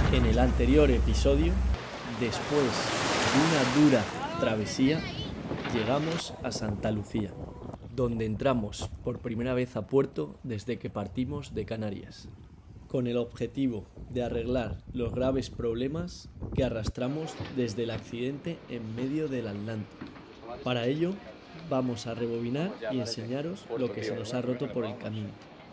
En el anterior episodio, después de una dura travesía, llegamos a Santa Lucía, donde entramos por primera vez a puerto desde que partimos de Canarias, con el objetivo de arreglar los graves problemas que arrastramos desde el accidente en medio del Atlántico. Para ello, vamos a rebobinar y enseñaros lo que se nos ha roto por el camino.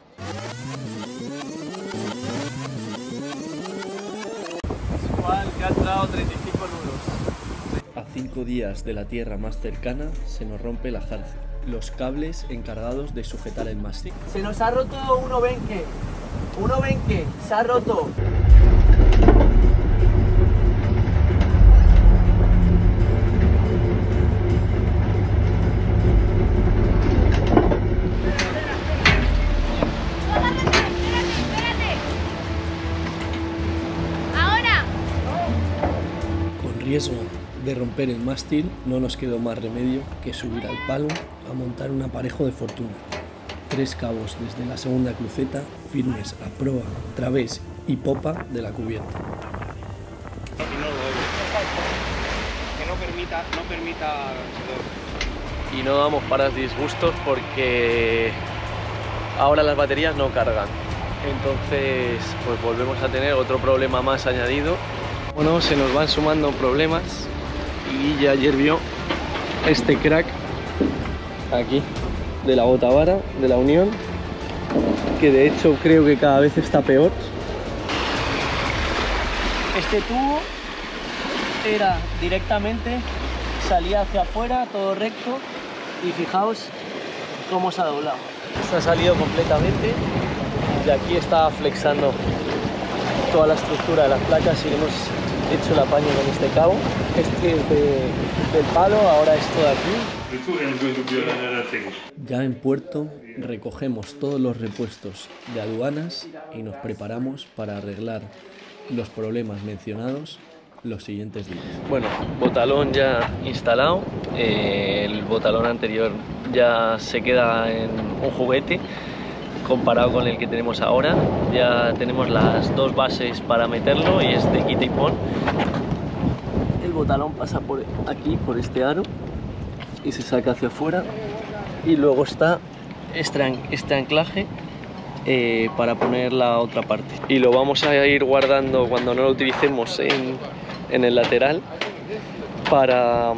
Que ha entrado 35 nudos. A 5 días de la tierra más cercana se nos rompe la jarcia, los cables encargados de sujetar el mástil. Se nos ha roto uno benque, se ha roto. Riesgo de romper el mástil, no nos quedó más remedio que subir al palo a montar un aparejo de fortuna. 3 cabos desde la segunda cruceta, firmes a proa, través y popa de la cubierta. Que no permita. Y no damos para disgustos porque ahora las baterías no cargan. Entonces, pues volvemos a tener otro problema más añadido. Bueno, se nos van sumando problemas y ya ayer vio este crack aquí de la botavara de la Unión, que de hecho creo que cada vez está peor. Este tubo era directamente, salía hacia afuera, todo recto, y fijaos cómo se ha doblado. Se ha salido completamente y aquí está flexando toda la estructura de las placas y hemos hecho el apaño con este cabo. Este es del palo, ahora esto de aquí. Ya en puerto recogemos todos los repuestos de aduanas y nos preparamos para arreglar los problemas mencionados los siguientes días. Bueno, botalón ya instalado, el botalón anterior ya se queda en un juguete comparado con el que tenemos ahora. Ya tenemos las 2 bases para meterlo y es de quita y pon. El botalón pasa por aquí, por este aro, y se saca hacia afuera, y luego está este anclaje para poner la otra parte, y lo vamos a ir guardando cuando no lo utilicemos en el lateral para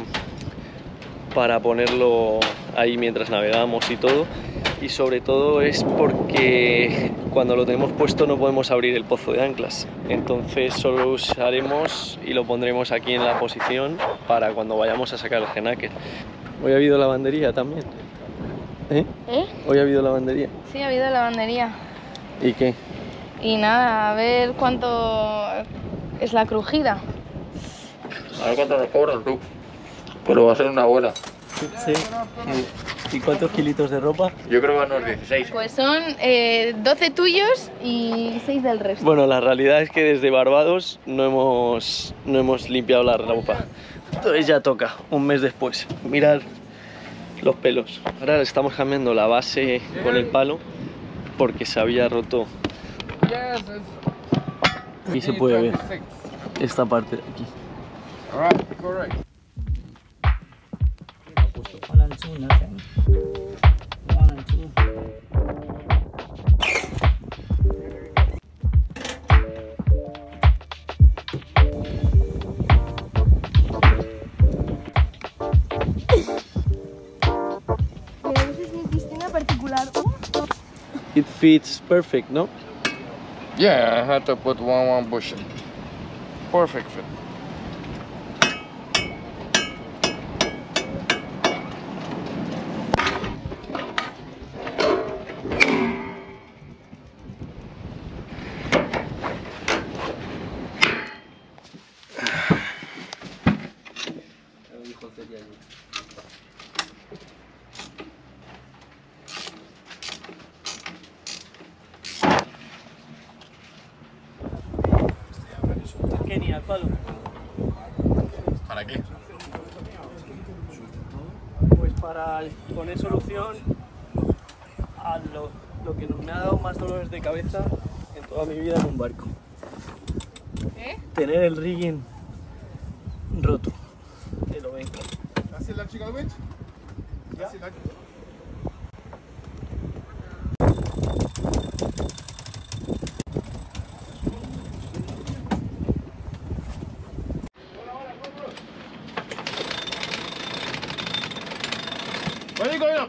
ponerlo ahí mientras navegamos y todo. Y sobre todo es porque cuando lo tenemos puesto no podemos abrir el pozo de anclas, entonces solo lo usaremos y lo pondremos aquí en la posición para cuando vayamos a sacar el genaker. Hoy ha habido lavandería también. Hoy ha habido lavandería. Sí, ha habido lavandería. ¿Y qué? Y nada, a ver cuánto es la crujida. A ver cuánto nos cobran tú. Pero va a ser una buena. Sí. ¿Y cuántos kilitos de ropa? Yo creo que van unos 16. Pues son 12 tuyos y 6 del resto. Bueno, la realidad es que desde Barbados no hemos limpiado la ropa. Entonces ya toca, un mes después. Mirad los pelos. Ahora le estamos cambiando la base con el palo porque se había roto. Aquí se puede ver esta parte de aquí. It fits perfect, no? Yeah, I had to put one bushing. Perfect fit. Kenny, al palo. ¿Para qué? Pues para poner solución a lo que me ha dado más dolores de cabeza en toda mi vida en un barco. ¿Eh? tener el rigging roto. Que lo ven. Where are you going up?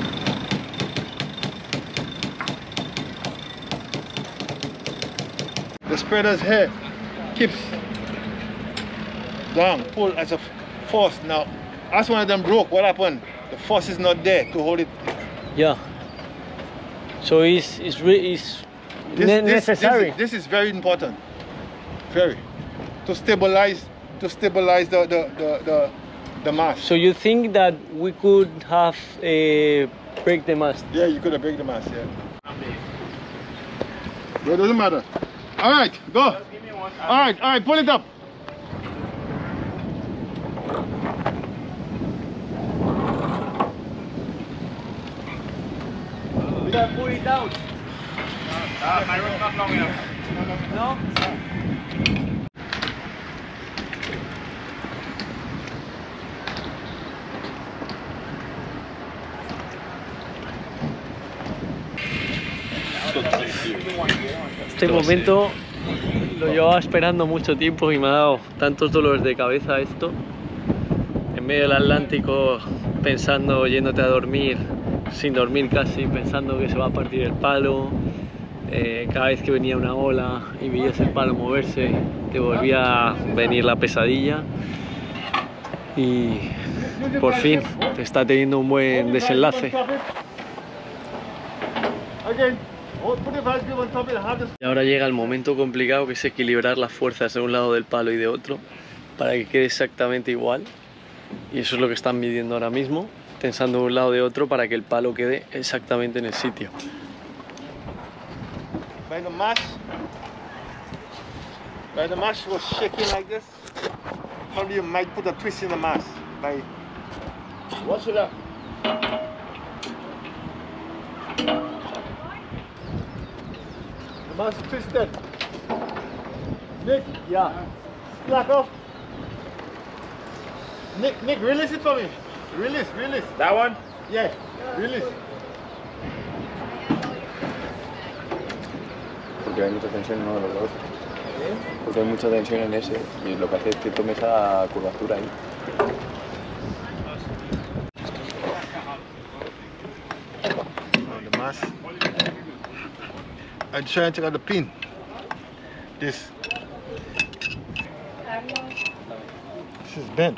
The spreader's head keeps down, pull as a force. Now, as one of them broke, what happened? The force is not there to hold it. Yeah. So it's necessary. This is very important. Very. To stabilize the mast. So you think that we could have break the mast? Yeah, you could have break the mast, yeah. But it doesn't matter. All right, go. All right, pull it up. We gotta pull it down. My rope's not long enough. No? Este momento lo llevaba esperando mucho tiempo y me ha dado tantos dolores de cabeza esto. En medio del Atlántico, pensando, yéndote a dormir, sin dormir casi, pensando que se va a partir el palo. Cada vez que venía una ola y veías el palo moverse, te volvía a venir la pesadilla. Y por fin te está teniendo un buen desenlace. Y ahora llega el momento complicado, que es equilibrar las fuerzas de un lado del palo y de otro para que quede exactamente igual. Y eso es lo que están midiendo ahora mismo, tensando de un lado de otro para que el palo quede exactamente en el sitio. By the mash was shaking like this, probably you might put a twist in the mash. Watch it up. The mash is twisted. Nick, Yeah. slack off. Nick, release it for me. Release. That one? Yeah, release. Porque hay mucha tensión en uno de los dos. Porque hay mucha tensión en ese y lo que hace es que tome esa curvatura ahí. The mash. I'm trying to check out the pin. This is bent.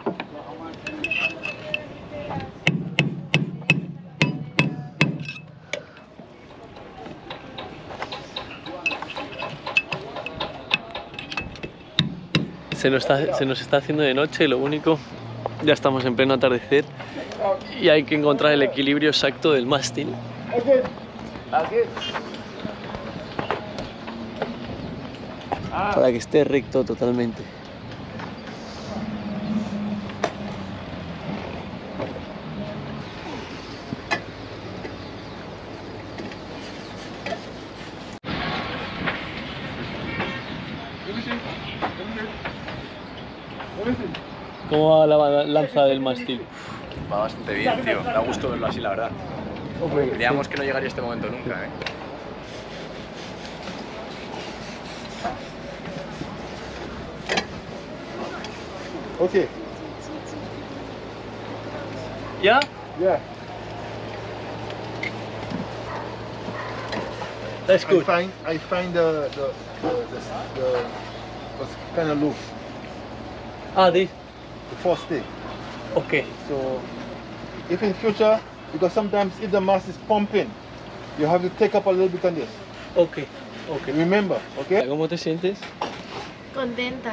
Se nos está haciendo de noche, lo único, ya estamos en pleno atardecer y hay que encontrar el equilibrio exacto del mástil para que esté recto totalmente. ¿Cómo va la lanza del mástil? Va bastante bien, tío. Da gusto verlo así, la verdad. Creíamos que no llegaría este momento nunca, ¿eh? Okay. ¿Ya? Yeah. That's good. I find the was kind of loose. Ah, this. The force stick. Okay. So if in future, because sometimes if the mass is pumping, you have to take up a little bit on this. Okay. Remember, okay? ¿Cómo te sientes? Contenta.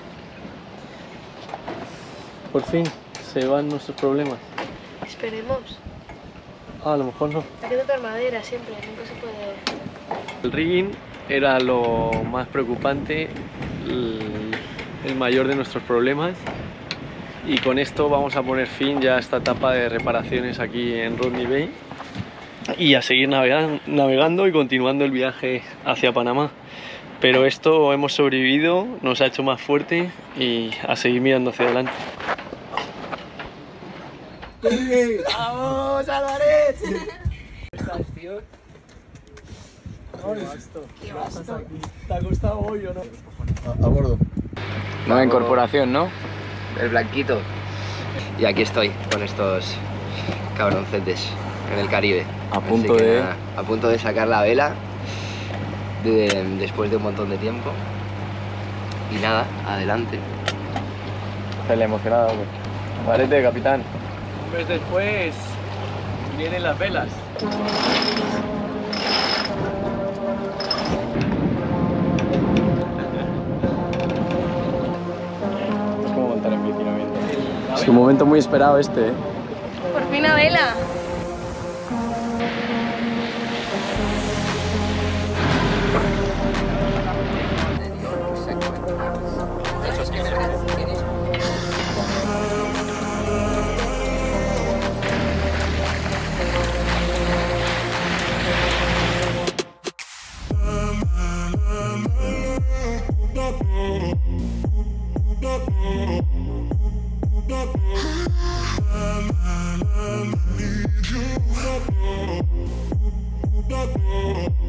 Por fin se van nuestros problemas. Esperemos. Ah, a lo mejor no. Hay que tocar madera siempre, nunca se puede. El rigging era lo más preocupante, el mayor de nuestros problemas, y con esto vamos a poner fin ya a esta etapa de reparaciones aquí en Rodney Bay y a seguir navegando y continuando el viaje hacia Panamá. Pero esto hemos sobrevivido, nos ha hecho más fuerte y a seguir mirando hacia adelante. ¡Vamos, Álvarez! ¿Te ha costado hoy o no? A bordo. Nueva incorporación, ¿no? El blanquito. Y aquí estoy con estos cabroncetes en el Caribe. A punto Así que de... nada, a punto de sacar la vela después de un montón de tiempo. Y nada, adelante. Está emocionado, hombre. Valete, capitán. Un mes después vienen las velas. Es como montar en bici, ¿no? Es un momento muy esperado este, ¿eh? Por fin a vela. I need you.